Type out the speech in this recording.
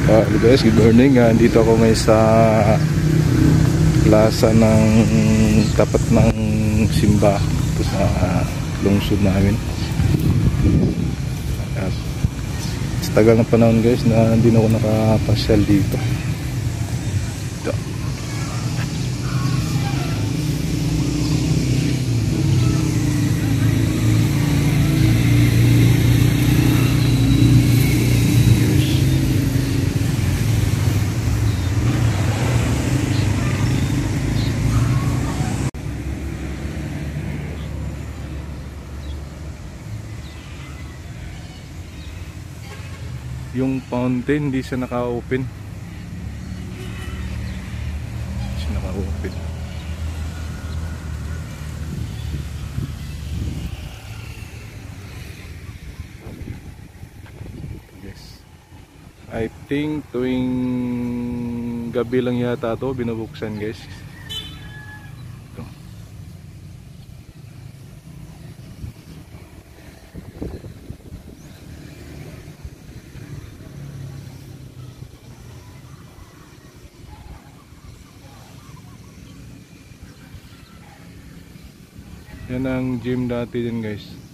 Hello guys, good morning. Dito ako ngayon sa plaza ng tapat ng simba ito sa lungsod namin. At sa tagal ng panahon guys na hindi na ako nakapasyal dito. Ito. Yung fountain hindi siya naka-open. Hindi siya naka-open. Yes. I think tuwing gabi lang yata ito binubuksan guys. Ito. Yan ang gym dati din guys.